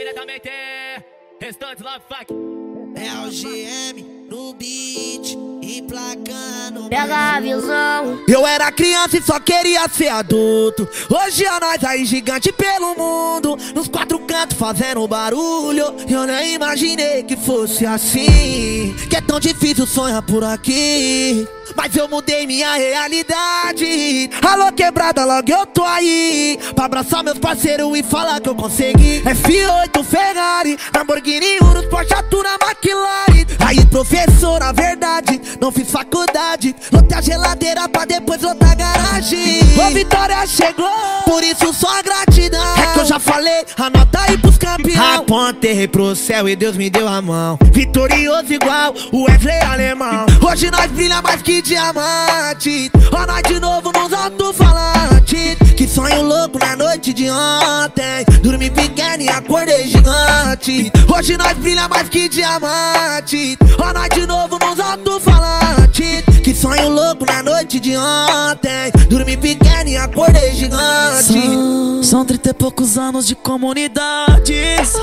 Diretamente, restante Love Fuck. É o GM no beat, emplacando. Pega a visão. Eu era criança e só queria ser adulto. Hoje é nós aí gigante pelo mundo, nos quatro cantos fazendo barulho. Eu nem imaginei que fosse assim, que é tão difícil sonhar por aqui. Mas eu mudei minha realidade. Alô quebrada, logo eu tô aí pra abraçar meus parceiros e falar que eu consegui. F8 Ferrari, Lamborghini, Urus, Porsche, Tuna, McLaren. Aí professor, na verdade, não fiz faculdade. Lotei a geladeira pra depois lotar a garagem. Ô vitória chegou, por isso só gratidão. É que eu já falei, anota aí pros campeão. Apontei pro céu e Deus me deu a mão. Vitorioso igual o Wesley alemão. Hoje nós brilha mais que diamante. Ó nós de novo nos alto-falantes. Que sonho louco na noite de ontem. Dormi pequeno e acordei gigante. Hoje nós brilha mais que diamante. Ó nós de novo nos alto-falantes. Que sonho louco na noite de ontem. Dormi pequeno e acordei gigante. São 30 e poucos anos de comunidade.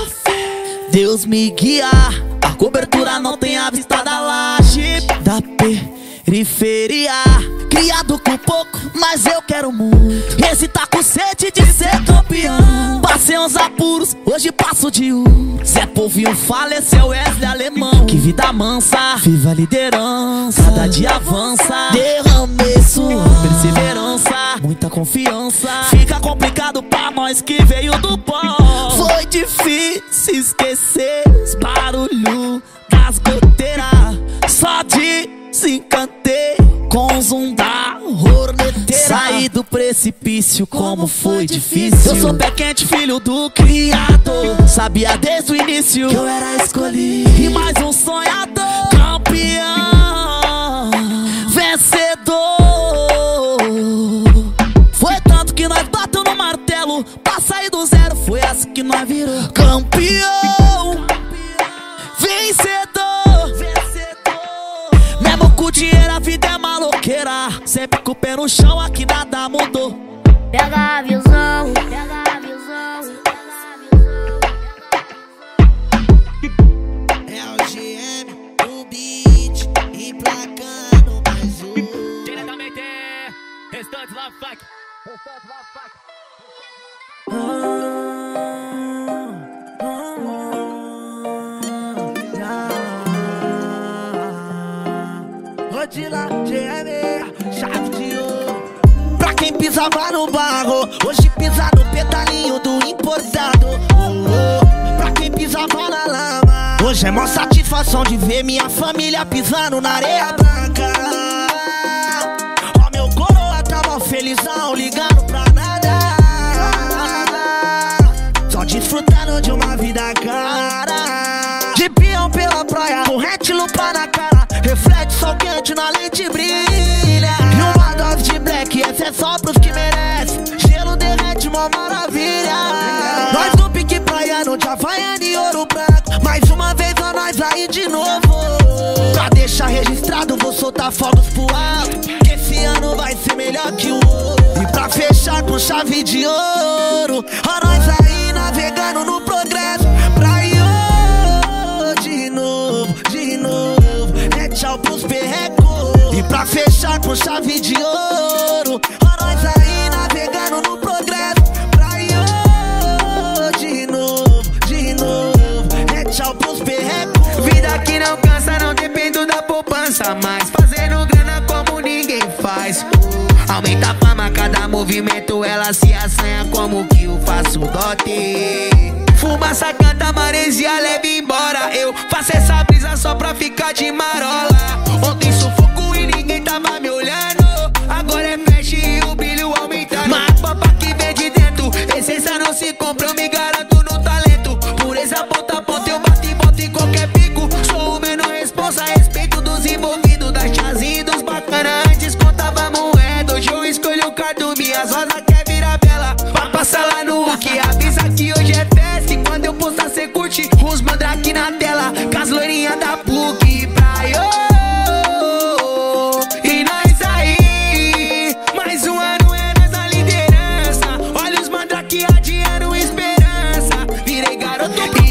Deus me guia, a cobertura não tem a vista da laje da periferia. Criado com pouco, mas eu quero muito. Esse tá com sede de ser campeão. Passei uns apuros, hoje passo de Zé Povinho faleceu, Wesley alemão. Que vida mansa, viva a liderança. Cada dia avança, derramei sua perseverança, muita confiança. Fica complicado pra nós que veio do pó. Foi difícil esquecer os barulhos das goteiras. Só desencantei com o zoom da horneteira. Saí do precipício, como foi difícil. Eu sou pé quente, filho do criador. Sabia desde o início que eu era escolhido. E mais um sonhador, campeão, vencedor. Foi tanto que nós bateu no martelo pra sair do zero. Foi assim que nós virou campeão, vencedor. Mesmo com dinheiro a vida é maloqueira. Sempre com o pé no chão, aqui nada mudou. Pega a visão. Pega a visão. É o GM no beat, emplacando mais um. Diretamente, restante Love Fuck. Restante Love Fuck. De lá, GM, chave de ouro. Pra quem pisava no barro, hoje pisa no pedalinho do importado. Pra quem pisava na lama, hoje é mó satisfação de ver minha família pisando na areia branca. Ó meu coroa tá mó felizão, ligando pra nada, só desfrutando de uma vida cara. De peão pela praia, corrente lupa na cara. Reflete sol quente na lente brilha. E uma dose de black, essa é só pros que merecem. Gelo derrete, mó maravilha. Nós no pique praiano, de Havaiana e Ouro Branco. Mais uma vez a nós aí de novo. Pra deixar registrado, vou soltar fogos pro alto, que esse ano vai ser melhor que o outro. E pra fechar com chave de ouro, a nós aí navegando no progresso. De novo, de novo. Tchau pros perrecos. E pra fechar com chave de ouro, a nós aí navegando no progresso. De novo, de novo. É tchau pros perrecos. Vida que não cansa, não dependo da poupança, mas fazendo grana como ninguém faz. Aumenta a fama, cada movimento ela se assanha como que eu faço dote. Fumaça canta, maresia leva embora. Eu faço essa brisa só pra ficar de marola. Ontem sufoco e ninguém tava me olhando. Agora é flash e o brilho aumentando. Mas papo que vem de dentro, essência não se compra, eu me garanto no talento. Pureza ponta a ponta, eu bato e boto em qualquer pico. Sou o menor responsa, respeito dos envolvidos, das chazinhas e dos bacana. Antes contava moeda, hoje eu escolho o cardo. Minhas rosas quer virar bela, pra passar lá no que avisa que hoje é festa. E quando eu postar cê curte os mandrake na tela, com as loirinhas da PUC pra eu. E nós aí, mais um ano é nós na liderança. Olha os mandrake adiando esperança. Virei garoto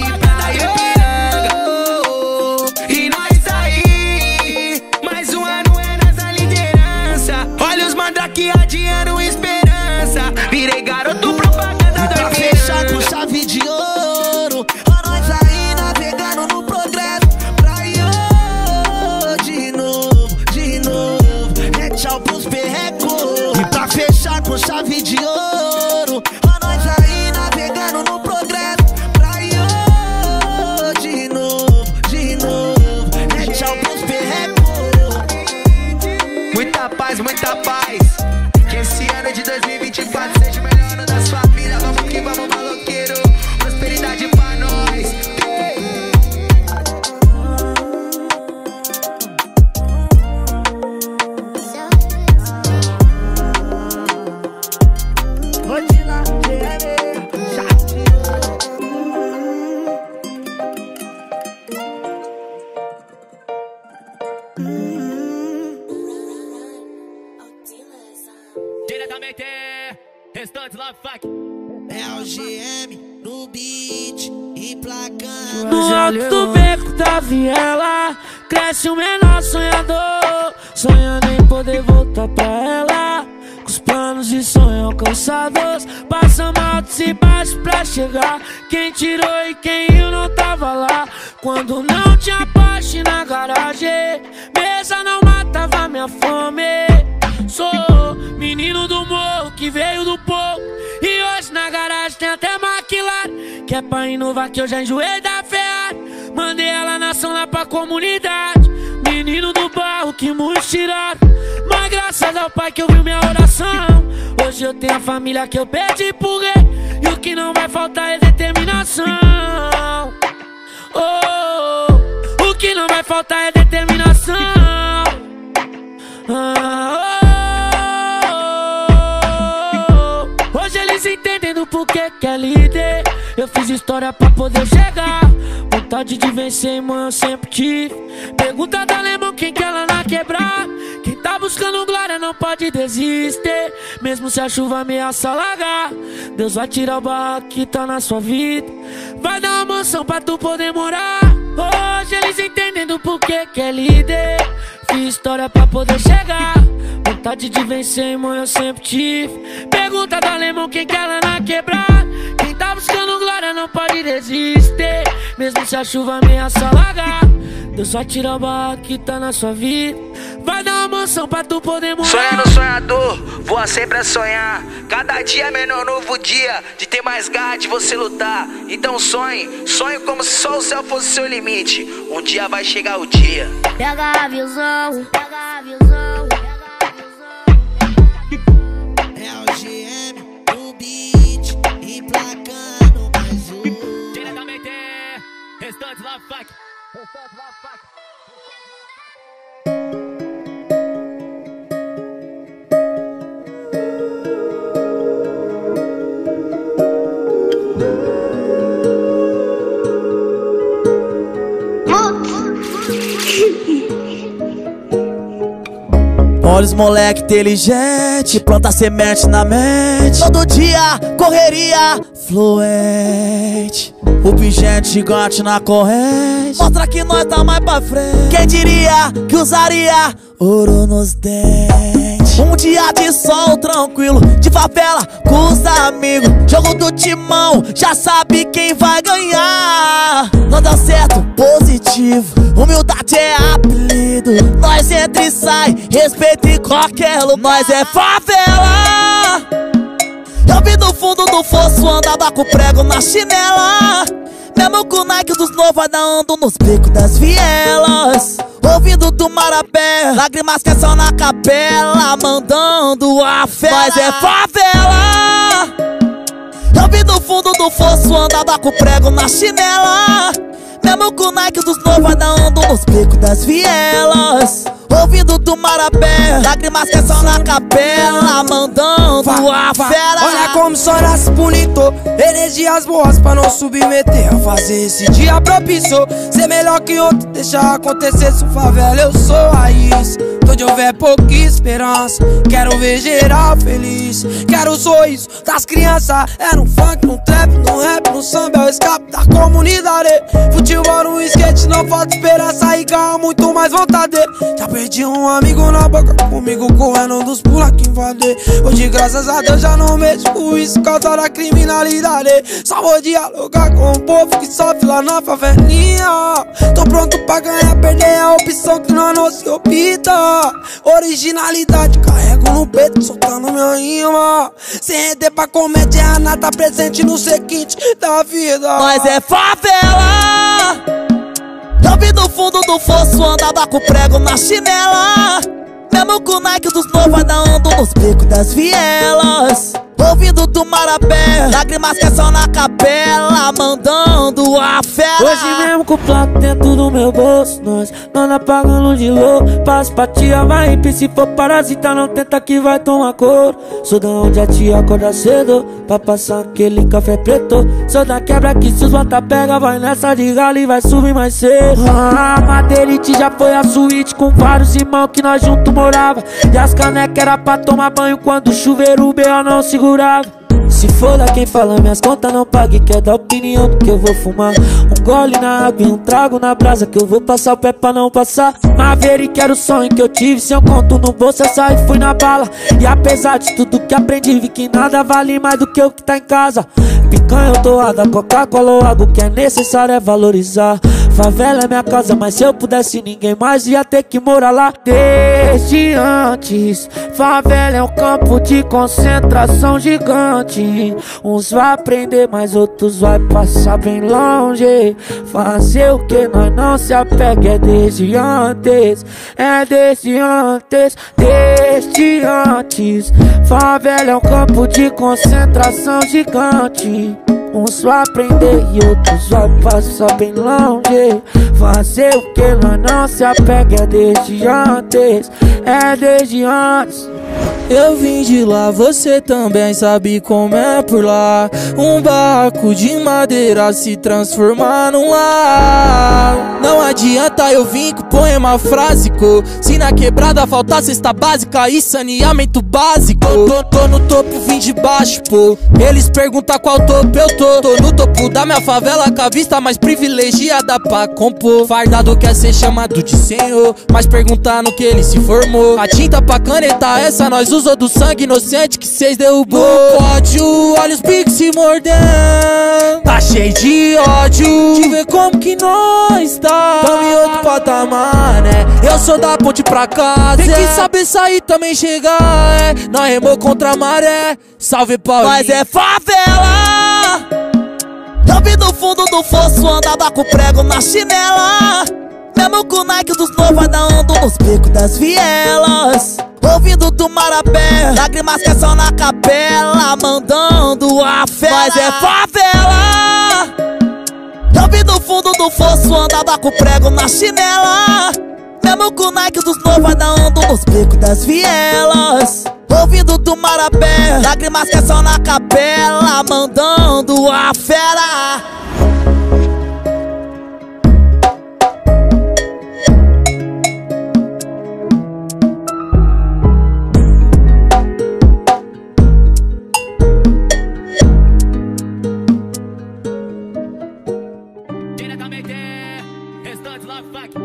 É o GM no beat, emplacando. No alto do beco da viela cresce um menor sonhador, sonhando em poder voltar pra ela, com os planos e sonhos alcançados. Passamos altos e baixos pra chegar. Quem tirou e quem eu não tava lá. Quando não tinha poste na garagem, mesa não matava minha fome. Sou menino do morro que veio do pouco, e hoje na garagem tem até McLaren, que é pra inovar que eu já enjoei da Ferrari. Mandei ela na ação lá pra comunidade, menino do barro que muitos tiraram, mas graças ao pai que ouviu minha oração, hoje eu tenho a família que eu pedi pro rei, e o que não vai faltar é determinação. O que não vai faltar é determinação. Hoje eles entendem do porquê que é líder. Eu fiz história pra poder chegar. Vontade de vencer, irmão, eu sempre tive. Pergunta da Alemão quem quer lá na quebrar. Quem tá buscando glória não pode desistir, mesmo se a chuva ameaça alagar. Deus vai tirar o barraco que tá na sua vida, vai dar uma mansão pra tu poder morar. Hoje eles entendem do porquê que é líder. Fiz história pra poder chegar. Vontade de vencer, irmão, eu sempre tive. Pergunta do Alemão quem quer lá na quebrar. Quem tá buscando glória não pode desistir, mesmo se a chuva ameaça alagar. Deus vai tirar o barraco que tá na sua vida, vai dar uma mansão pra tu poder morar. Sonhando sonhador, voa sempre a sonhar. Cada dia é menor novo dia, de ter mais garra de você lutar. Então sonhe, sonhe como se só o céu fosse seu limite. Um dia vai chegar o dia. Pega a visão, pega a visão. É o GM no beat, emplacando mais um. Diretamente, Restante Love Fuck. Olha os moleque inteligente, planta semente na mente. Todo dia, correria fluente. O pingente gigante na corrente mostra que nós tá mais pra frente. Quem diria que usaria ouro nos dentes? Um dia de sol tranquilo, de favela com os amigos. Jogo do timão, já sabe quem vai ganhar. Não dá certo, positivo, humildade é apelido. Nós entra e sai, respeito em qualquer lugar. Nós é favela. Eu vim do fundo do fosso, andava com prego na chinela. Mesmo com o Nike dos novos, andando nos becos das vielas. Ouvindo do marapé, lágrimas que são na capela, mandando a fé. Nós é favela. Eu vim do fundo do fosso, andava com prego na chinela. Mesmo com o Nike dos novos, andando nos becos das vielas. Ouvindo do marapé, lágrimas que são na capela, mandando a fera. Olha como só nasce bonito, energias boas pra não submeter a fazer esse dia propício. Ser melhor que outro, deixar acontecer, sou favela, eu sou raiz. Onde houver pouca esperança, quero ver geral feliz. Quero o sorriso das crianças, é no funk, no trap, no rap, no samba, é o escape da comunidade. Futebol no skate, não falta esperança e garra muito mais vontade. Já perdi um amigo na boca, comigo correndo dos pula que invadir. Hoje graças a Deus já não mexo com isso, causa da criminalidade. Só vou dialogar com o povo que sofre lá na favelinha. Tô pronto pra ganhar, perder é a opção que nós não se opta. Originalidade, carrego no peito, soltando minha rima. Sem render pra comédia, a nata presente no seguinte da vida. Nós é favela. Eu vim do fundo do fosso, andava com prego na chinela. Mesmo com o Nike dos novos, andando nos becos das vielas. Ouvindo do marapé, lágrimas que são na capela, mandando a fera. Hoje mesmo com o plato dentro do meu bolso, nós não apagando de louco. Passo pra tia, vai hippie, se for parasita não tenta que vai tomar couro. Sou da onde a tia acorda cedo pra passar aquele café preto. Sou da quebra que se os bota pega, vai nessa de galo e vai subir mais cedo. A Madeirite já foi a suíte com vários irmãos que nós juntos morava. E as canecas era pra tomar banho quando o chuveiro o B.O. não segurava. se foda quem fala, minhas contas não pague. Quer dar opinião do que eu vou fumar? Um gole na água e um trago na brasa, que eu vou passar o pé pra não passar. Maverick era o sonho que eu tive, se eu conto no bolso eu saí e fui na bala. E apesar de tudo que aprendi, vi que nada vale mais do que o que tá em casa. Picanha ou toada, Coca-Cola ou água, o que é necessário é valorizar. Favela é minha casa, mas se eu pudesse ninguém mais ia ter que morar lá. Desde antes, favela é um campo de concentração gigante. Uns vai aprender, mas outros vai passar bem longe. Fazer o que nós não se apega é desde antes. É desde antes, desde antes. Favela é um campo de concentração gigante. Uns vai aprender e outros vai passar bem longe. Fazer o que nós não se apega é desde antes. É desde antes. Eu vim de lá, você também sabe como é por lá. Um barco de madeira se transformar num lar. Não adianta eu vir com poema frásico, se na quebrada faltar cesta básica e saneamento básico. Tô no topo, vim de baixo, pô. Eles perguntam qual topo eu tô. Tô no topo da minha favela, com a vista mais privilegiada pra compor. Fardado quer ser chamado de senhor, mas perguntar no que ele se formou. A tinta pra caneta essa nós usou do sangue inocente que cês derrubou. No pódio, olha os bicos se mordendo, tá cheio de ódio de ver como que nós tá. Tamo em outro patamar, né? Eu sou da ponte pra casa, tem que saber sair também chegar, é. Nós remou contra a maré, salve Paulinho. Mas é favela. Eu vi do fundo do fosso, andava com prego na chinela. Mesmo com o Nike dos novos, andando nos becos das vielas. Ouvindo do marapé, lágrimas que são na capela, mandando a fé. Mas é favela. Eu vi do fundo do fosso, andava com prego na chinela. Mesmo com o Nike dos novos, andando nos becos das vielas. Ouvindo do marapé, lágrimas que são na capela, mandando a fera. Diretamente, Restante Love Fuck.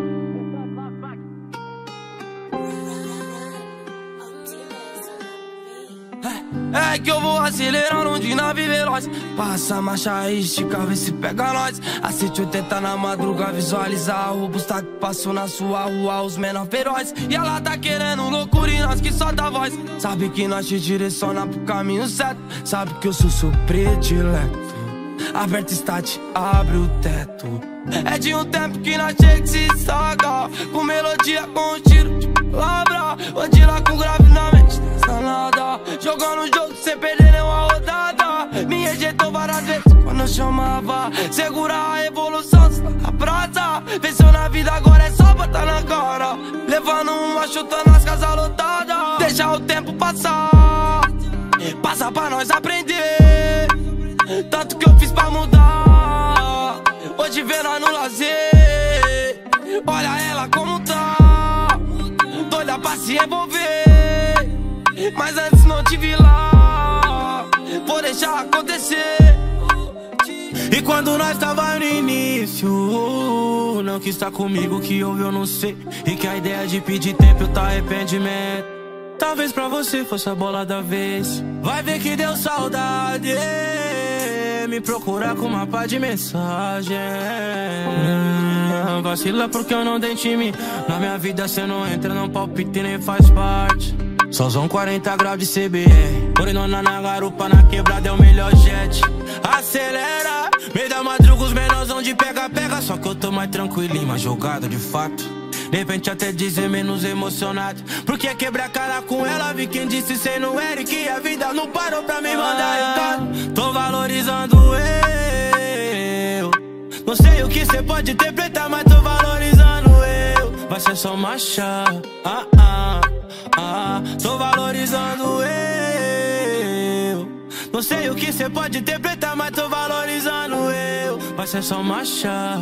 É que eu vou acelerando de nave veloz. Passa a marcha, estica, vê se pega nós. A 180 na madruga, visualizar o busta que passou na sua rua, os menor feroz. E ela tá querendo loucura e nós que solta a voz. Sabe que nós te direciona pro caminho certo. Sabe que eu sou seu predileto. Aberto start, abre o teto. É de um tempo que nós tinha que se saga, com melodia, com um tiro de palavra. Onde lá com grave na mente, não nada. Jogando o jogo sem perder nenhuma rodada. Me rejeitou várias vezes quando eu chamava. Segura a evolução, a praça. Venceu na vida, agora é só botar na cara. Levando uma, chutando as casas lotadas. Deixa o tempo passar, passa pra nós aprender. Tanto que eu fiz pra mudar, hoje vê nós no lazer. Olha ela como tá, doida pra se envolver. Mas antes não te vi lá, vou deixar acontecer. E quando nós tava no início, não quis estar comigo, que houve eu não sei. E que a ideia de pedir tempo tá arrependimento. Talvez pra você fosse a bola da vez. Vai ver que deu saudade, me procurar com uma pá de mensagem. Vacila porque eu não dei time. Na minha vida cê não entra, não palpita e nem faz parte. Sózão 40 graus de CBR, Morenona na garupa, na quebrada é o melhor jet. Acelera, meio da madruga os menorzão de pega-pega. Só que eu tô mais tranquilinho, mais jogado de fato. De repente até dizer menos emocionado, porque quebra a cara com ela, vi quem disse cê não era. E que a vida não parou pra me mandar recado. Tô valorizando eu. Não sei o que cê pode interpretar, mas tô valorizando eu. Vai ser só marcha, tô valorizando eu. Não sei o que cê pode interpretar, mas tô valorizando eu. Vai ser só marcha,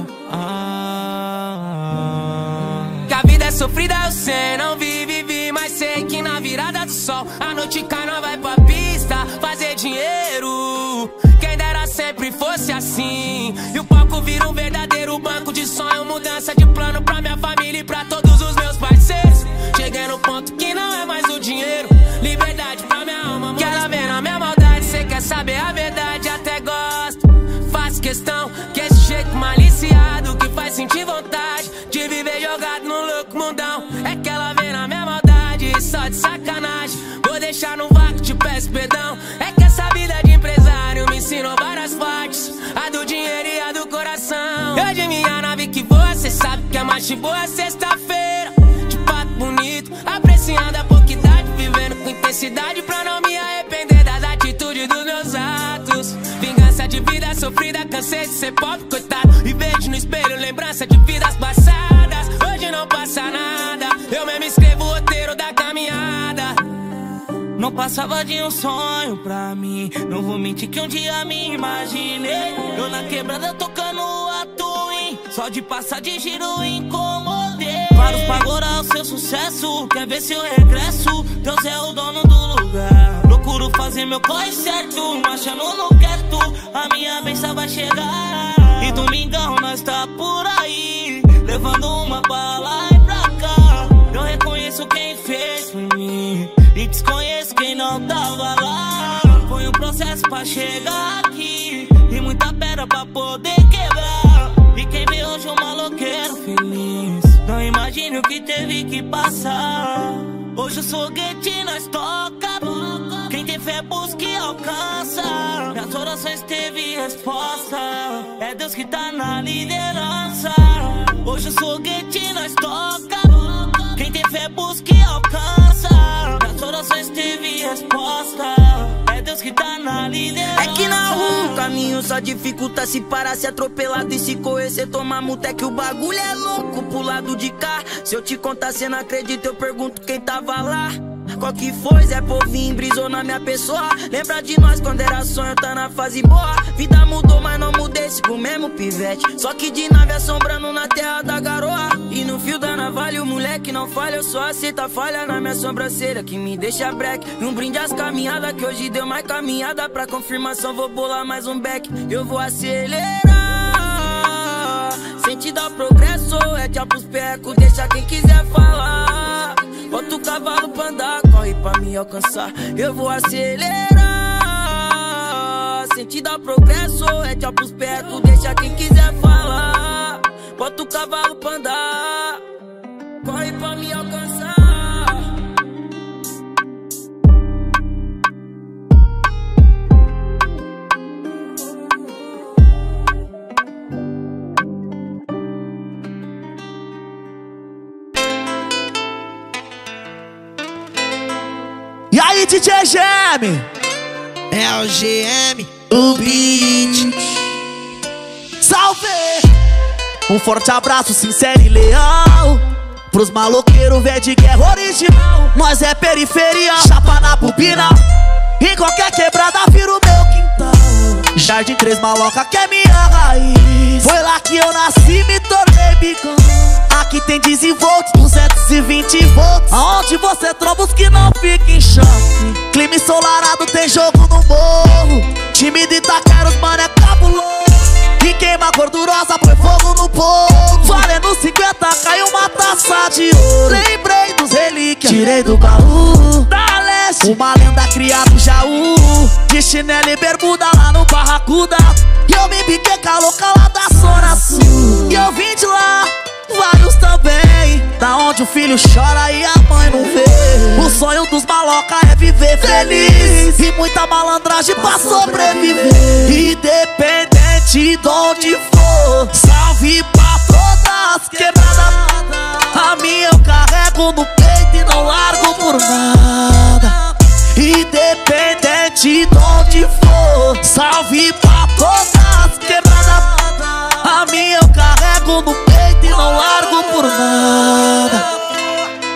Que a vida é sofrida, eu sei, não vive, mas sei que na virada do sol a noite cai, nós vai pra pista fazer dinheiro. Quem dera sempre fosse assim. E o palco vira um verdadeiro banco de sonho. Mudança de plano pra minha família e pra todos os meus parceiros. Cheguei no ponto que não é mais o dinheiro. Liberdade pra minha alma. Quer ela ver na minha maldade. Cê quer saber a verdade, até gosto. Faço questão que esse jeito maliciado que faz sentir vontade de viver jogado no louco mundão. É que ela vê na minha maldade, só de sacanagem. Vou deixar no vácuo, te peço perdão. É que essa vida de empresário me ensinou várias partes, a do dinheiro e a do coração. Eu de minha nave que voa, cê sabe que é macho boa. Sexta-feira, de pato bonito, apreciando a pouca idade, vivendo com intensidade pra não me arrepender das atitudes dos meus atos. Vingança de vida sofrida, cansei de ser pobre, coitado. E vejo no espelho lembrança de vidas passadas. Hoje não passa nada, eu mesmo escrevo o roteiro da caminhada. Não passava de um sonho pra mim, não vou mentir que um dia me imaginei. Eu na quebrada tocando a Twin, só de passar de giro incomodei. Vários pagou o seu sucesso, quer ver se eu regresso. Deus é o dono do lugar. Procuro fazer meu corre certo, marchando no quieto, a minha bênção vai chegar. E domingão nós tá por aí, levando uma bala e pra cá. Eu reconheço quem fez por mim e desconheço quem não tava lá. Foi um processo pra chegar aqui e muita pedra pra poder quebrar. E quem vê hoje um maloqueiro feliz, não imagine o que teve que passar. Hoje eu sou foguete, nós toca. Quem tem fé busca e alcança. Minhas orações teve resposta, é Deus que tá na liderança. Hoje eu sou foguete, nós toca. Quem tem fé busca e alcança. Minhas orações teve resposta, é Deus que tá na liderança. É que na rua o caminho só dificulta. Se parar, se atropelado e se correr, cê toma multa. É que o bagulho é louco pro lado de cá. Se eu te contar, cê não acredita, eu pergunto quem tava lá. Qual que foi, Zé Povinho, brisou na minha pessoa. Lembra de nós quando era sonho, tá na fase boa. Vida mudou, mas não mudei, sigo o mesmo pivete. Só que de nave assombrando na terra da garoa. E no fio da navalha o moleque não falha. Eu só aceito a falha na minha sobrancelha que me deixa breque. E um brinde às caminhadas que hoje deu mais caminhada. Pra confirmação vou bolar mais um back. Eu vou acelerar, sentido ao progresso. É tchau pros pecos, deixa quem quiser falar. Bota o cavalo pra andar, corre pra me alcançar. Eu vou acelerar, sentido ao progresso. É tchau pros pecos, deixa quem quiser falar. Bota o cavalo pra andar, corre pra me alcançar. E aí, DJ GM? É o GM, o beat. Salve! Um forte abraço sincero e leal pros maloqueiros, véi de guerra original. Nós é periferia, chapa na bobina. Em qualquer quebrada vira o meu quintal. Jardim 3 Maloca que é minha raiz. Foi lá que eu nasci, me tornei bicão. Aqui tem 10 volts, 220 volts. Aonde você tromba os que não fica em choque. Clima ensolarado, tem jogo no morro. Time de Itaquera, os mano é cabuloso. E queima gordurosa, põe fogo no povo. Valendo 50, caiu uma taça de ouro. Lembrei dos relíquias, tirei do baú da leste, uma lenda criada no Jaú. De chinelo e bermuda lá no Barracuda. E eu me biquei com a louca lá da Zona Sul. E eu vim de lá, vários também, da onde o filho chora e a mãe não vê. O sonho dos maloca é viver feliz e muita malandragem pra sobreviver. Independente de onde for, salve pra todas quebradas. A minha eu carrego no peito e não largo por nada. Independente de onde for, salve pra todas quebradas. A minha eu carrego no peito e não largo por nada. É que eu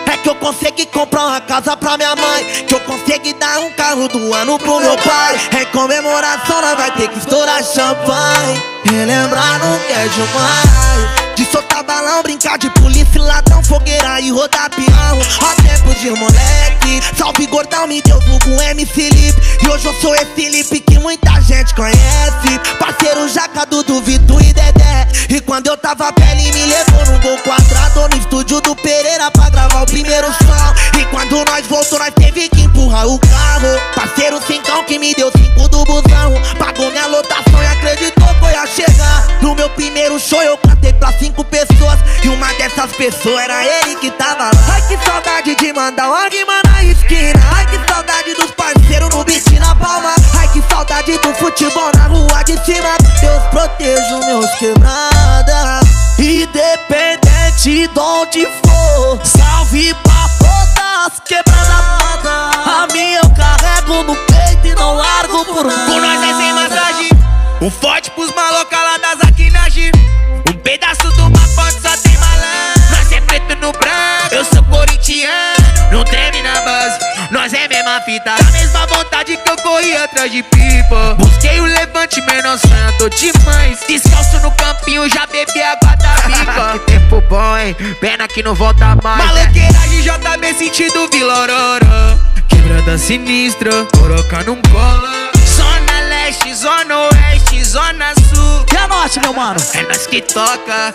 consegui comprar uma casa pra minha mãe, que eu consegui dar um carro do ano pro meu pai. Em comemoração nós vai ter que estourar champanhe, relembrar não quer demais. De soltar balão, brincar de polícia, ladrão, fogueira e rodar peão. Ó tempo de moleque, salve gordão, me deu vulgo MC Lipe. E hoje eu sou esse Lipe que muita gente conhece. Parceiro Jaca, Dudu, Vitor e Dedé. E quando eu tava pele me levou no Gol quadrado, no estúdio do Pereira pra gravar o primeiro som. E quando nós voltou nós teve que empurrar o carro. Parceiro Cincão que me deu 5 do busão, pagou minha lotação e acreditou que eu ia chegar. No meu primeiro show eu cantei pra 5 pessoas, e uma dessas pessoas era ele que tava lá. Ai que saudade de mandar uma rima na esquina. Ai que saudade dos parceiros no beat na palma. Ai que saudade do futebol na rua de cima. Deus proteja os meus quebrada. Independente de onde for, salve pra todas quebradas. A minha eu carrego no peito e não largo por nada. Com nós é sem massagem, um forte pros maloca lá das Aquinagem. Um pedaço do mapa só tem malandro. Nós é preto no branco, eu sou corintiano. Não treme na base, nós é mesma fita. Da mesma vontade que eu corri atrás de pipa. Busquei o levante, menor sonho, tô demais. Descalço no campinho, já bebi água da pipa. Que tempo bom, hein? Pena que não volta mais. Maloqueiragem, JB sentido Vila Aurora. Quebrada sinistra, coroca não cola. Zona leste, zona oeste, zona sul. E a norte, meu mano? É nós que toca.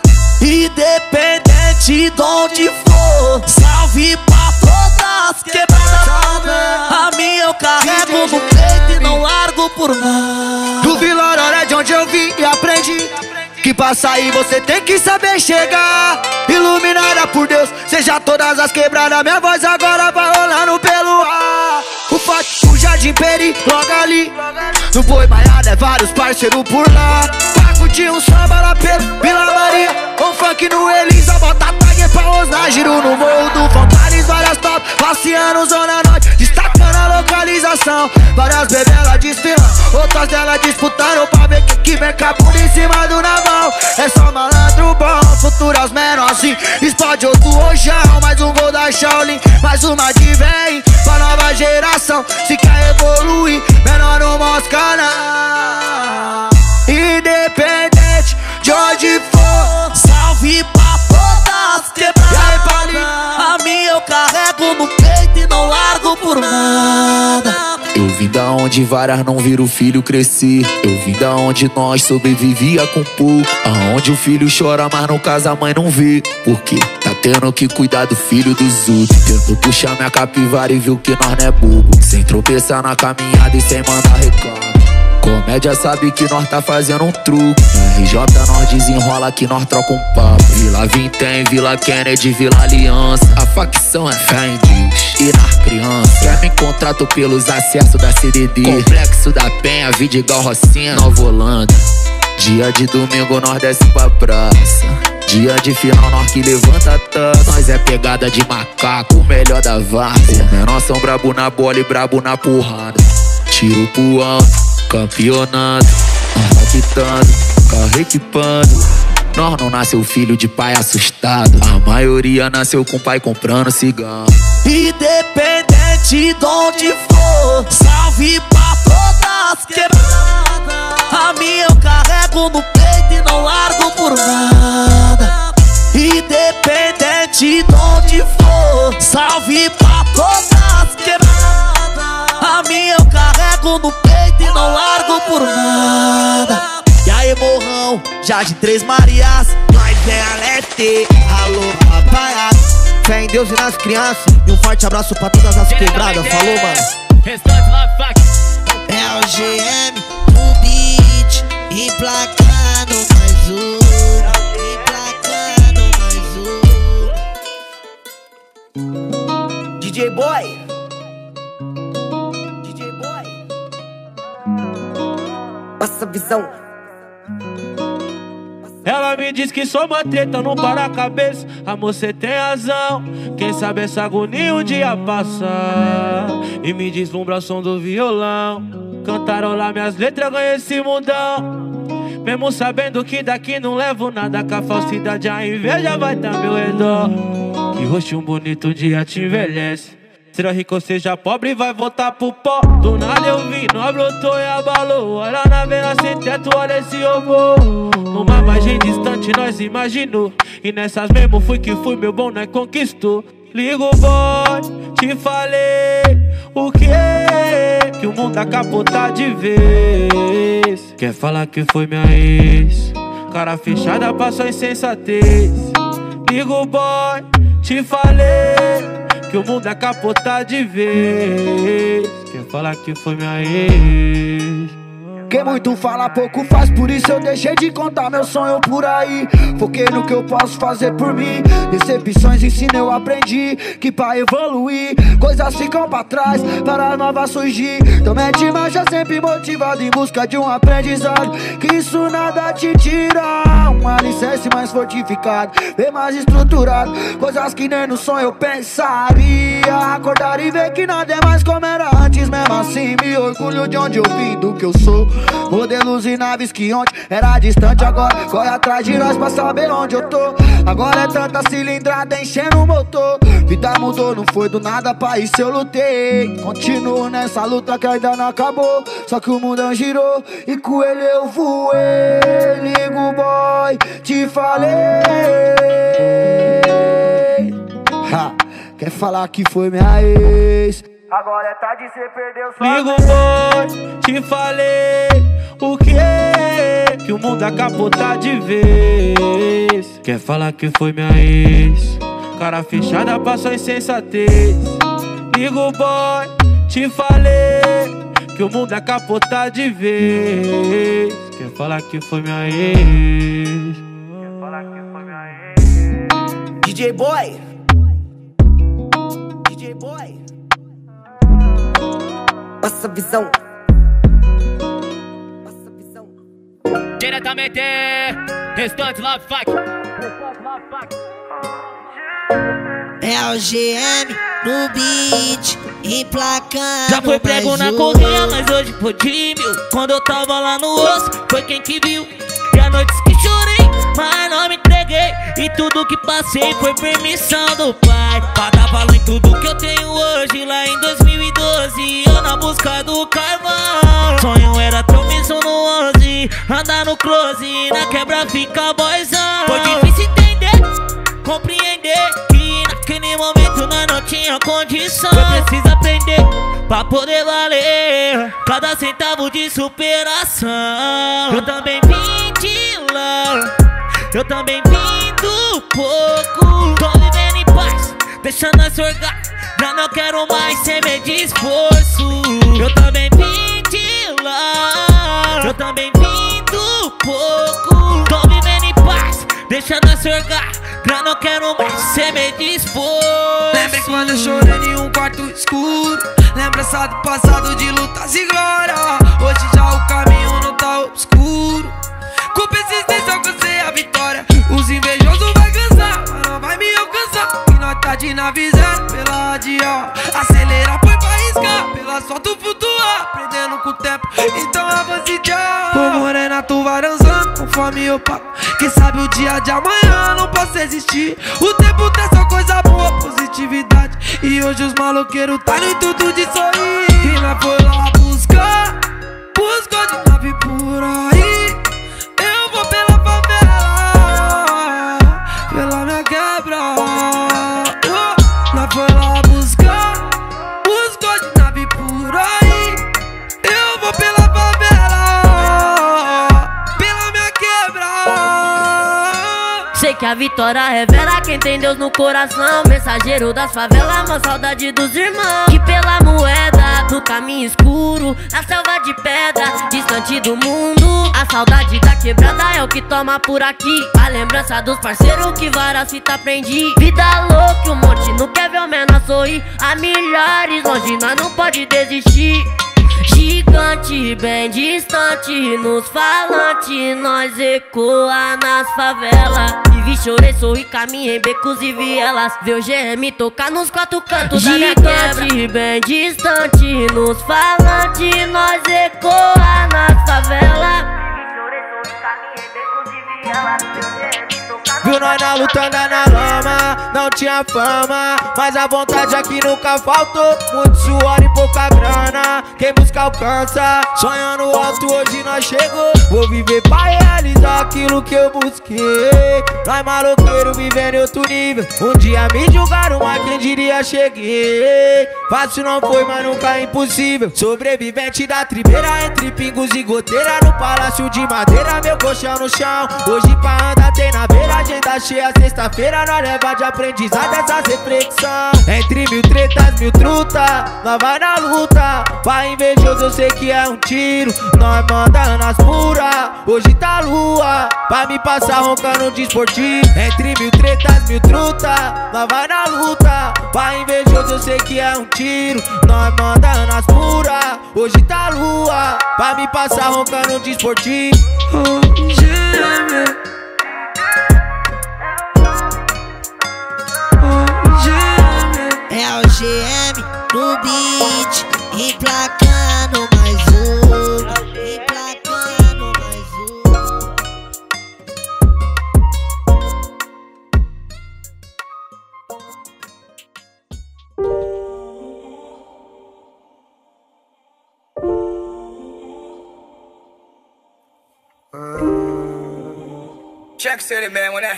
Independente de onde for, salve pra todas quebradas. A minha eu carrego no peito e não largo por nada. Do Vila Aurora é de onde eu vim e aprendi que pra sair você tem que saber chegar. Iluminada por Deus, seja todas as quebradas. Minha voz agora vai rolando pelo ar. O forte, o Jardim Peri, logo ali. No Boi Baiado é vários parceiros por lá. Pra curtir um samba lá pelo Vila Maria. Um funk no Elisa, bota tag pra osnar. Giro no morro do Fontanes, várias top. Passeando zona norte, destacando a localização. Várias bebelas desfilando, outras delas disputando pra ver que vem capudo em cima do naval. É só malandro bom, futuras menorzinho. Explode outro rojão, mais um gol da Shaolin. Mais uma de vem pra nova geração. Se quer evoluir, menor não mosca não. Independente de onde for, salve pra todas quebradas. A minha eu carrego no peito e não largo por nada. Eu vim da onde várias não viram o filho crescer. Eu vim da onde nós sobrevivia com pouco. Aonde o filho chora, mas no caso a mãe não vê. Porque tá tendo que cuidar do filho dos outros. Tentou puxar minha capivara e viu que nós não é bobo. Sem tropeçar na caminhada e sem mandar recado. Comédia sabe que nós tá fazendo um truque. Na RJ nós desenrola que nós troca um papo. Vila Vintém, Vila Kennedy, Vila Aliança. A facção é fé em Deus e nas crianças. Quer me contrato pelos acessos da CDD. Complexo da Penha, Vidigal, Rocinha, Nova Holanda. Dia de domingo nós desce pra praça. Dia de final nós que levanta tanto. Nós é pegada de macaco, o melhor da várzea. Menor são brabo na bola e brabo na porrada. Tiro pro alto, campeonato, nós raptando, carro equipando. Nós não nasceu filho de pai assustado. A maioria nasceu com pai comprando cigarro. Independente de onde for, salve pra todas quebradas. A minha eu carrego no peito e não largo por nada. Independente de onde for, salve pra todas quebradas. A minha eu carrego no peito e não largo por nada. E aí, morrão, Jardim Três Marias, nós é a Leste, alô, papai. Fé em Deus e nas crianças, e um forte abraço pra todas as quebradas, falou, mano? Restante lá, fuck. É o GM, o beat, emplacando mais um, emplacando mais um. DJ Boy, DJ Boy, passa a visão. Ela me diz que sou uma treta, não para a cabeça. Amor, cê tem razão. Quem sabe essa agonia um dia passar. E me deslumbra o som do violão. Cantaram lá minhas letras, ganhei esse mundão. Mesmo sabendo que daqui não levo nada, com a falsidade a inveja vai tá meu redor. E rostinho bonito um dia te envelhece. Será rico ou seja pobre, vai voltar pro pó. Do nada eu vi, nós brotou e abalou. Olha na vela sem teto, olha esse ovo. Numa imagem distante nós imaginou. E nessas mesmo fui que fui, meu bom, nós conquistou. Ligo boy, te falei o quê? Que o mundo acabou tá de vez. Quer falar que foi minha ex? Cara fechada passou insensatez. Ligo boy, te falei que o mundo acabou tá de vez. Quer falar que foi minha ex? Quem muito fala, pouco faz, por isso eu deixei de contar meu sonho por aí. Foquei no que eu posso fazer por mim. Decepções ensino, eu aprendi que pra evoluir coisas ficam pra trás, para novas surgir. Então mete marcha sempre motivado em busca de um aprendizado, que isso nada te tira. Um alicerce mais fortificado, bem mais estruturado. Coisas que nem no sonho eu pensaria. Acordar e ver que nada é mais como era antes. Mesmo assim me orgulho de onde eu vim, do que eu sou. Modelos e naves que ontem era distante, agora corre atrás de nós pra saber onde eu tô. Agora é tanta cilindrada enchendo o motor. Vida mudou, não foi do nada, pra isso eu lutei. Continuo nessa luta que ainda não acabou. Só que o mundão girou e com ele eu voei. Ligo boy, te falei. Ha, quer falar que foi minha ex? Agora é tarde, cê perdeu sua Ligo boy, te falei o quê? Que o mundo acabou tá de vez. Quer falar que foi minha ex? Cara fechada passou insensatez. Ligo boy, te falei que o mundo acabou tá de vez. Quer falar que foi minha ex? Quer falar que foi minha ex? DJ Boy, DJ Boy, passa visão. Passa visão. Diretamente, Restante Love Fuck. É o GM no beat, emplacando. Já foi prego na correia, mas hoje foi de mil. Quando eu tava lá no osso, foi quem que viu. E a noites que chorei, mas não me entreguei. E tudo que passei foi permissão do pai, pra dar valor em tudo que eu tenho hoje. Lá em 2012, eu na busca do carvão. Sonho era ter um miso no 11, andar no close, na quebra fica boyzão. Foi difícil entender, compreender que naquele momento nós não tinha condição. Eu preciso aprender pra poder valer cada centavo de superação. Eu também vim de lá, eu também vim do pouco. Tô vivendo em paz, deixando nós orgar. Já não quero mais ser meio de esforço. Eu também vim de lá, eu também vim do pouco. Tô vivendo em paz, deixando nós orgar. Já não quero mais ser meio de esforço. Lembrei quando eu chorei em um quarto escuro. Lembrança do passado de lutas e glória. Hoje já o caminho não tá obscuro. Com persistência alcancei a vitória. Os invejosos vai cansar, mas não vai me alcançar. E nós tá de nave zero pela radial. Acelerar foi pra arriscar, pela asfalto flutuar, aprendendo com o tempo, então avance já. Ô morena, tu vai dançando conforme eu pago. Quem sabe o dia de amanhã não posso existir. O tempo tem só coisa boa, positividade. E hoje os maloqueiros tá no intuito de sorrir. E nós foi lá buscar, buscou de nave por aí. Eu vou pela favela, pela minha quebra. Nós foi lá buscar, buscou de nave por aí. Eu vou pela favela, pela minha quebra. Sei que a vitória revela quem tem Deus no coração. Mensageiro das favelas, uma saudade dos irmãos. Que pela moeda, no caminho escuro, na selva de pedra, distante do mundo. A saudade da quebrada é o que toma por aqui. A lembrança dos parceiros que várias fita aprendi. Vida louca, um monte não quer ver o menor sorrir. A milhares longe, nós não pode desistir. Gigante, bem distante, nos falantes, nós ecoa nas favelas. Vivi, chorei, sorri, caminhei em becos e vielas. Vê o GM tocar nos quatro cantos da minha quebra. Gigante, bem distante, nos falantes, nós ecoa nas favelas. Vivi, chorei, sorri, caminhei em becos e vielas. Vê o GM tocar nos Viu nós na luta, andar na lama. Não tinha fama, mas a vontade aqui nunca faltou. Muito suor e pouca grana, quem busca alcança. Sonhando alto, hoje nós chegou. Vou viver pra realizar aquilo que eu busquei. Nós maloqueiro vivendo em outro nível. Um dia me julgaram, mas quem diria cheguei. Fácil não foi, mas nunca é impossível. Sobrevivente da tribeira, entre pingos e goteira. No palácio de madeira, meu colchão no chão. Hoje pra andar tem na beira, agenda cheia, sexta-feira. Nós leva de aprendizado essas reflexão. Entre mil tretas, mil truta, nós vai na luta. Pra invejoso eu sei que é um tiro. Nós manda nas puras, hoje tá lua. Pra me passar roncando de esportivo. Entre mil tretas, mil truta, nós vai na luta. Pra invejoso eu sei que é um tiro. Nós manda nas puras, hoje tá lua. Pra me passar roncando de esportivo. É o GM no beat, emplacando mais um, emplacando mais um. Check City, man, when that.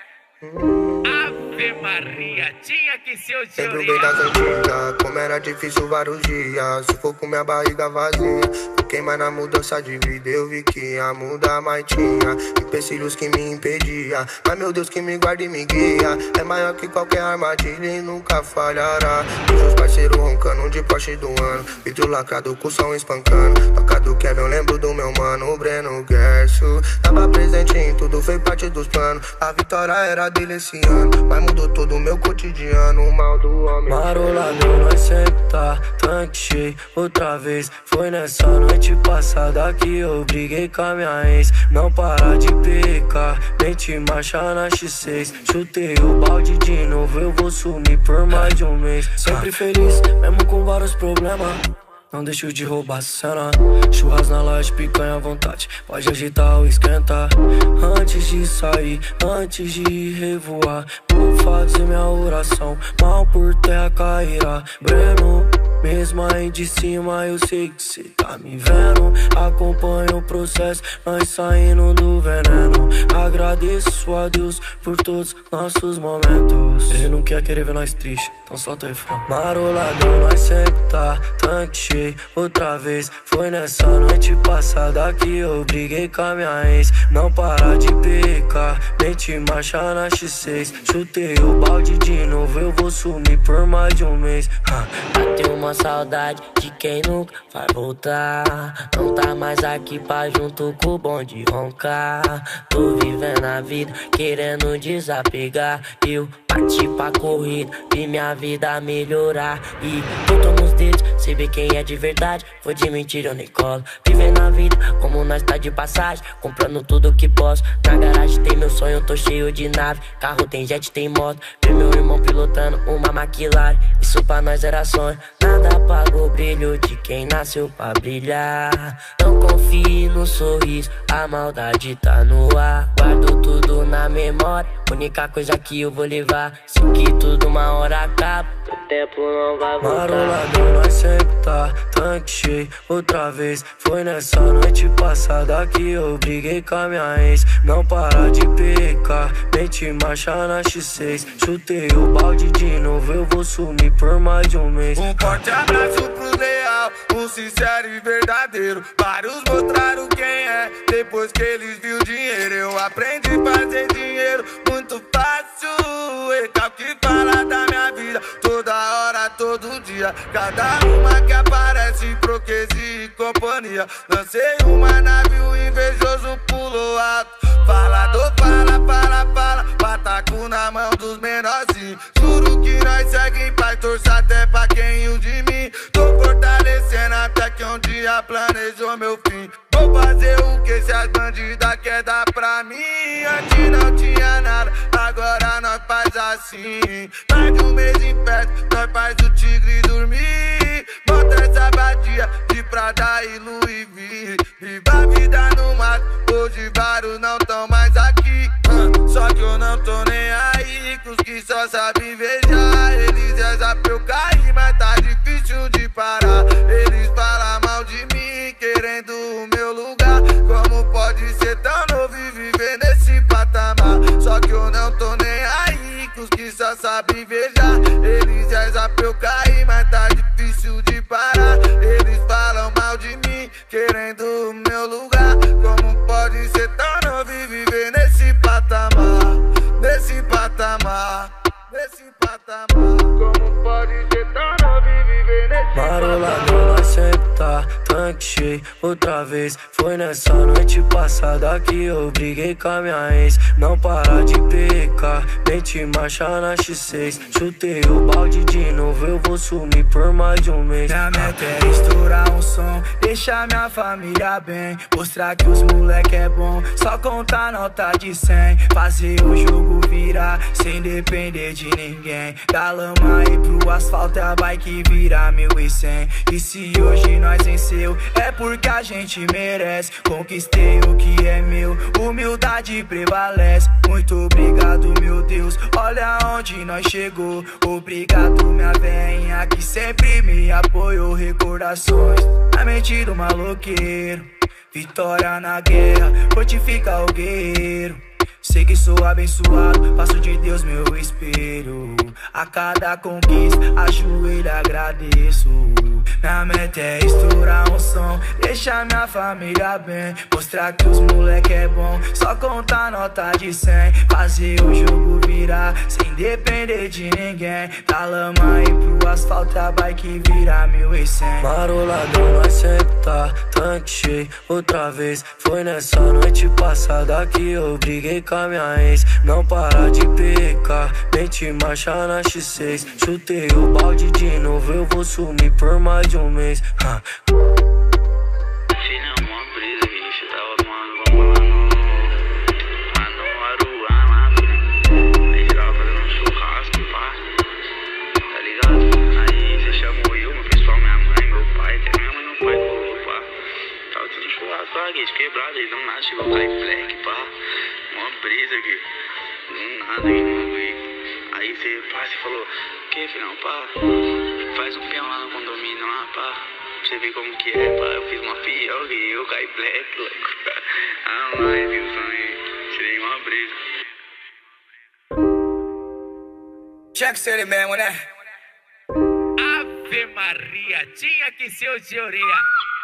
Ave Maria, tinha que ser o tio. Lembro bem das antigas, como era difícil vários dias. Se for com minha barriga vazia, fiquei mais na mudança de vida. Eu vi que ia mudar, mas tinha empecilhos que me impedia. Mas meu Deus que me guarda e me guia. É maior que qualquer armadilha e nunca falhará. Vejo os parceiros roncando de Porsche do ano. Vidro lacrado com o som espancando. Toca do Kevin, eu lembro do meu mano, o Breno Gerso. Tava presente em tudo, foi parte dos planos. A vitória era dele esse ano, mas mudou todo o meu cotidiano. O mal do homem maroladão, nós sempre tá tanque cheio. Outra vez, foi nessa noite passada que eu briguei com a minha ex. Não para de pecar, nem te marcha na X6. Chutei o balde de novo, eu vou sumir por mais de um mês. Sempre feliz, mesmo com vários problemas. Não deixo de roubar a cena. Churras na laje, picanha à vontade. Pode agitar ou esquentar. Antes de sair, antes de revoar, vou fazer minha oração. Mal por terra cairá. Breno, mesmo aí de cima eu sei que cê tá me vendo. Acompanha o processo, nós saindo do veneno. Agradeço a Deus por todos nossos momentos. Ele não quer querer ver nós triste, então solta o refrão. Maroladão, nós sempre tá tanque cheio. Outra vez, foi nessa noite passada que eu briguei com a minha ex. Não para de pecar, nem te marcha na X6. Chutei o balde de novo, eu vou sumir por mais de um mês. Bateu uma saudade de quem nunca vai voltar. Não tá mais aqui pra junto com o bonde roncar. Tô vivendo a vida, querendo desapegar. Eu parti pra corrida, vi minha vida melhorar. E conto nos dedos, cê vê quem é de verdade. Foi de mentira, eu nem colo. Vivendo a vida como nós tá de passagem, comprando tudo que posso. Na garagem tem meu sonho, eu tô cheio de nave. Carro tem jet, tem moto. Ver meu irmão pilotando uma McLaren, isso pra nós era sonho. Nada apaga o brilho de quem nasceu pra brilhar. Não confie no sorriso, a maldade tá no ar. Guardo tudo na memória, única coisa que eu vou levar. Sei que tudo uma hora acaba, o tempo não vai voltar. Maroladão, nós sempre tá tanque cheio. Outra vez, foi nessa noite passada que eu briguei com a minha ex. Não para de pecar, nem te marcha na X6. Chutei o balde de novo, eu vou sumir por mais de um mês. Um forte abraço pro leal, um sincero e verdadeiro. Vários mostraram quem é, depois que eles viu dinheiro. Eu aprendi a fazer dinheiro muito fácil. É o que fala da minha vida, toda hora, todo dia. Cada uma que aparece, proquesia e companhia. Lancei uma nave, o invejoso pulou alto. Falador, fala, pataco na mão dos menorzinhos. Juro que nós segue em paz, torço até pra quem riu de mim. Tô fortalecendo até que um dia planejou meu fim. Vou fazer o que se as bandidas quer dar pra mim. Antes não tinha nada, agora nós faz assim. Mais de um mês em festa, nós faz o tigre dormir. Bota essa badia de Prada e Louis V. Viva a vida no mato, hoje vários não tão mais aqui. Só que eu não tô outra vez. Foi nessa noite passada que eu briguei com a minha ex. Não para de pecar, nem te marchar na X6. Chutei o balde de novo, eu vou sumir por mais de um mês. Minha meta é estourar um som, deixar minha família bem, mostrar que os moleque é bom, só contar nota de 100. Fazer o jogo virar, sem depender de ninguém. Da lama e pro asfalto é a bike virar 1100. E se hoje nós venceu, é porque a gente merece. Conquistei o que é meu, humildade prevalece. Muito obrigado, meu Deus, olha onde nós chegou. Obrigado, minha venha, que sempre me apoiou. Recordações na mente do maloqueiro, vitória na guerra, fortifica o guerreiro. Sei que sou abençoado, faço de Deus meu espelho. A cada conquista, ajoelho, agradeço. Minha meta é estourar um som, deixar minha família bem, mostrar que os moleque é bom, só contar nota de 100. Fazer o jogo virar, sem depender de ninguém. Da lama e pro asfalto a bike virar 1100. Maroladão, nós sempre tá, tanque cheio, outra vez. Foi nessa noite passada que eu briguei com a minha ex. Não para de pecar, nem te marchar na X6. Chutei o balde de novo, eu vou sumir por mais de um mês. Filha, uma brisa, bicho. Tava tomando bomba lá no Aruá, lá, filha. Aí geral fazendo um churrasco, pá. Tá ligado? Aí você chamou eu, meu pessoal, minha mãe, meu pai. Até minha mãe e meu pai colou, pá. Tava tudo churrasco, pá, de quebrado. Aí do nada chegou o Kai Black, pá. Uma brisa aqui. Do nada, aqui no bagulho. Aí você, pá, você falou: que, filhão, pá? Faz um peão lá no condomínio, lá, pá. Pra você ver como que é, pá. Eu fiz uma pior e eu caí black, louco. Ah, mas viu, sonho. Tirei uma brisa. Tinha que ser ele mesmo, né? Ave Maria, tinha que ser o Teoria.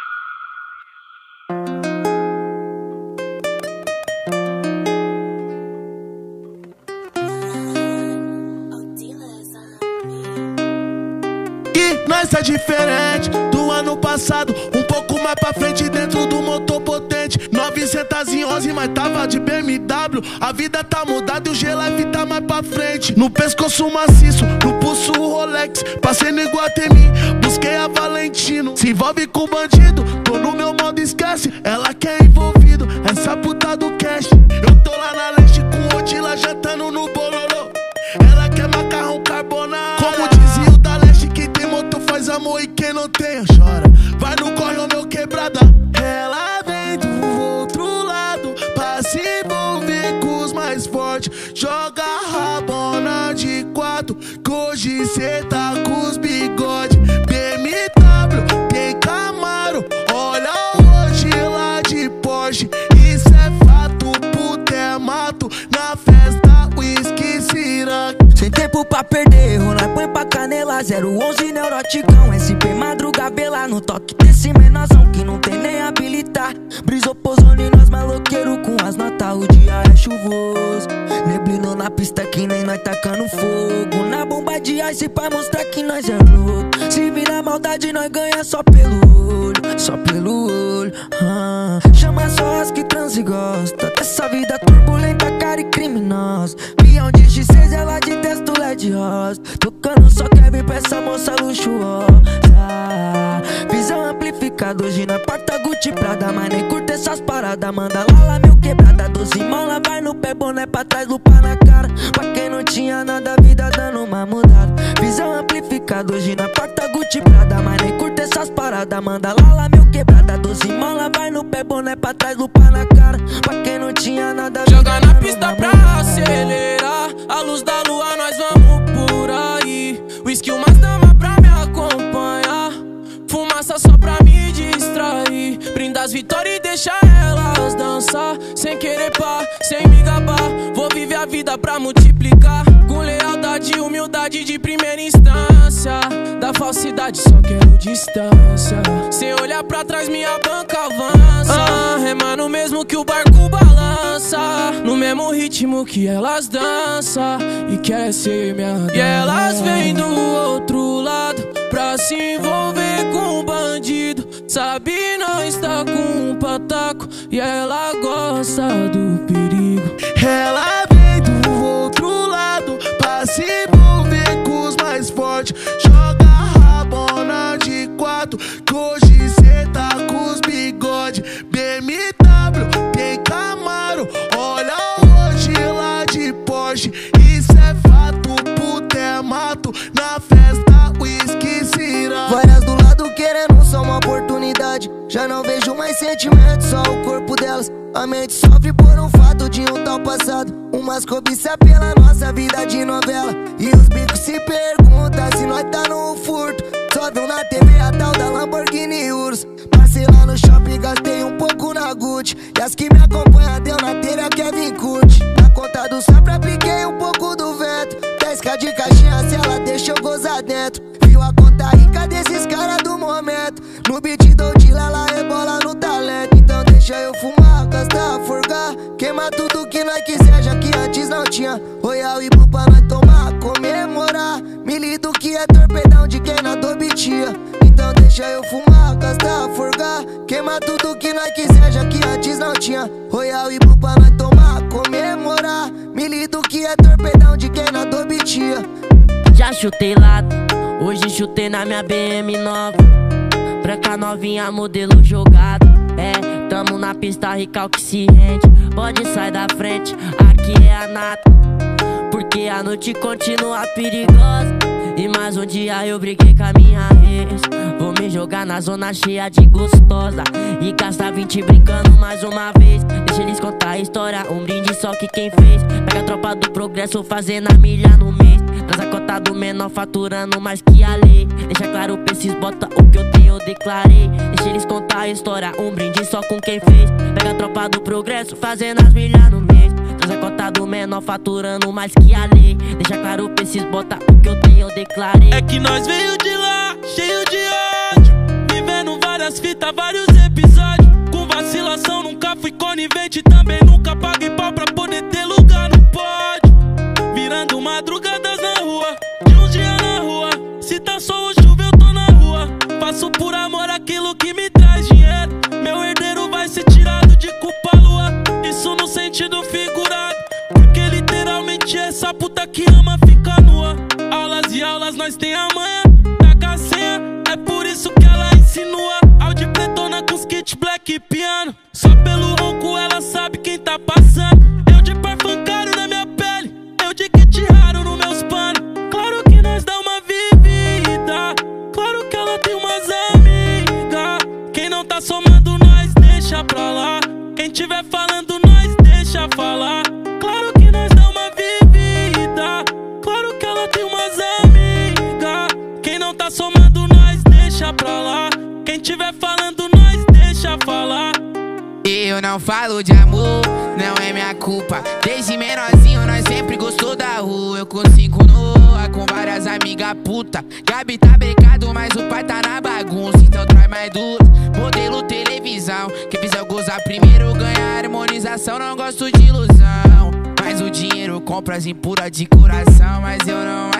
Nós tá diferente do ano passado, um pouco mais pra frente dentro do motor potente. 911, mas tava de BMW. A vida tá mudada e o G-Life tá mais pra frente. No pescoço maciço, no pulso o Rolex. Passei no Iguatemi, busquei a Valentino. Se envolve com bandido, tô no meu modo esquece. Ela quer envolvido, essa puta do cash. Eu tô lá na leste com Odila jantando no bololô. Ela quer macarrão carbonara. Como dizia o da leste, quem tem motor faz amor e quem não tem chora. Vai no corre, ô meu quebrada. Ela vem do outro lado pra se envolver com os mais fortes. Joga rabona de 4, que hoje cê tá com os bigode. BMW, tem Camaro, olha hoje lá de Porsche. Isso é fato, puta é mato. Na festa, whisky, cirangue. Sem tempo pra perder, rola, põe pra canela. 011 neuroticão, SP madruga, vela no toque desse menorzão que não tem nem habilitar. Brisou, pousou em nós maloqueiro com as notas, o dia é chuvoso. Neblino na pista que nem nós tacando fogo. Na bomba de ice pra mostrar que nós é louco. Se vira maldade nós ganha só pelo olho, só pelo olho. Chama só as que transa e gosta dessa vida turbulenta, cara e criminosa. Pião de X6, ela de texto LED rosa. Tocando só Kevin pra essa moça luxuosa. Visão amplificada, hoje na porta Gucci Prada. Mas nem curta essas paradas, manda lá meu quebrada. 12 mola, vai no pé, boné pra trás, lupa na cara. Pra quem não tinha nada, a vida dando uma mudada. Visão amplificada, hoje na porta Gucci Prada. Mas nem curta essas paradas, manda lá meu quebrada. 12 mola, vai no pé, boné pra trás, lupa na cara. Pra quem não tinha nada, joga na pista pra acelerar. A luz da lua, nós vamos por aí. Whisky, umas damas pra me acompanhar. Fumaça só pra me distrair. Brinda as vitórias e deixa elas dançar. Sem querer pá, sem me gabar. Vou viver a vida pra multiplicar. Com lealdade e humildade de primeira instância. Da falsidade só quero distância. Sem olhar pra trás minha banca avança. Remando mesmo que o barco balança. No mesmo ritmo que elas dançam. E quer ser minha dança. E elas vêm do outro lado pra se envolver com um bandido. sabe não está com um pataco e ela gosta do perigo. Ela vem do outro lado pra se envolver com os mais fortes. Joga rabona de 4, que hoje cê tá com os bigode. BMW, tem Camaro, olha hoje lá de Porsche. Isso é fato, puta é mato, na festa whisky cirá. Várias do lado querendo só uma oportunidade. Já não vejo mais sentimento, só o corpo delas. A mente sofre por um fato de um tal passado. Umas cobiça pela nossa vida de novela. E os bicos se perguntam se nós tá no furto. Só viu na TV a tal da Lamborghini Urus. Passei lá no shopping, gastei um pouco na Gucci. E as que me acompanham deu na telha Kevin Curti. Na conta do sopro apliquei um pouco do vento. 10k de caixinha se ela deixa eu gozar dentro. Viu a conta rica desses caras do momento. No beat dou de lá, ela rebola no talento. Então deixa eu fumar, gastar, forgar, queimar tudo que nós quiser, já que antes não tinha. Royal e Blue pra nós tomar, comemorar. Me lido que é torpedão de quem na dobitia. Então deixa eu fumar, gastar, forgar, queimar tudo que nós quiser, já que antes não tinha. Royal e Blue pra nós tomar, comemorar. Me lido que é torpedão de quem na dobitia. Já chutei lado, hoje chutei na minha BM nova. Branca novinha, modelo jogado. É, tamo na pista, recalque se rende. Pode sair da frente, aqui é a nata. Porque a noite continua perigosa. E mais um dia eu briguei com a minha ex. Vou me jogar na zona cheia de gostosa e gastar 20 brincando mais uma vez. Deixa eles contar a história, um brinde só que quem fez. Pega a tropa do progresso fazendo a milha no mês. Traz a cota do menor faturando mais que a lei. Deixa claro pra esses bota o que eu tenho, eu declarei. Deixa eles contar a história, um brinde só com quem fez. Pega a tropa do progresso fazendo as milhas no mês. Traz a cota do menor faturando mais que a lei. Deixa claro pra esses bota o que eu tenho, eu declarei. É que nós veio de lá, cheio de ódio, vivendo várias fitas, vários episódios. Com vacilação nunca fui conivente, também nunca paguei pau pra poder ter lugar no pódio. Virando madrugadas na rua, de uns dias na rua. Se tá sol ou chuva eu tô na rua. Faço por amor aquilo que me traz dinheiro. Meu herdeiro vai ser tirado de culpa lua. Isso no sentido figurado, porque literalmente essa puta que ama fica nua. Aulas e aulas nós tem amanhã, taca a senha, é por isso que ela insinua. Audi pretona com os kits black e piano. Só pelo ronco ela sabe quem tá passando. Eu de parfum caro na minha pele, eu de kit raro nos meus panos. Claro que nós dá uma vivida, claro que ela tem umas amigas. Quem não tá somando nós deixa pra lá. Quem tiver falando nós deixa falar. Claro que nós dá uma vivida, claro que ela tem umas amigas. Quem não tá somando nós deixa pra lá. Quem tiver falando nós deixa falar. Eu não falo de amor, não é minha culpa. Desde menorzinho nós sempre gostou da rua. Eu consigo noa com várias amigas puta. Gabi tá becado, mas o pai tá na bagunça. Então traz mais duas, modelo televisão. Quem fizer eu gozar primeiro ganha harmonização. Não gosto de ilusão, mas o dinheiro compra as impuras de coração. Mas eu não.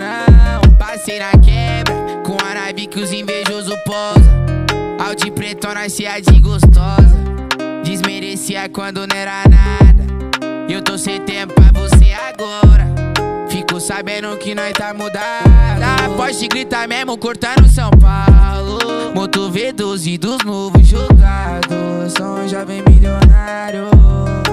Passei na quebra com a nave que os invejosos posa. Audi pretona cheia de gostosa, desmerecia quando não era nada. Eu tô sem tempo pra você agora, fico sabendo que nós tá mudado. Pode gritar mesmo cortando São Paulo. Moto V12 dos novos jogados, sou um jovem milionário.